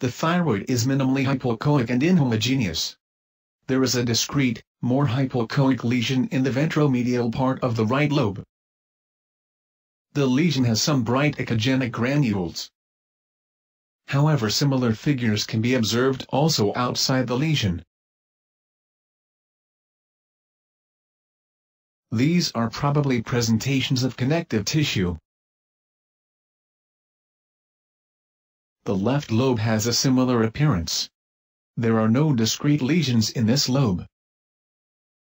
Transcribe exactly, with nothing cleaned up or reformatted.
The thyroid is minimally hypoechoic and inhomogeneous. There is a discrete, more hypoechoic lesion in the ventromedial part of the right lobe. The lesion has some bright echogenic granules. However, similar figures can be observed also outside the lesion. These are probably presentations of connective tissue. The left lobe has a similar appearance. There are no discrete lesions in this lobe.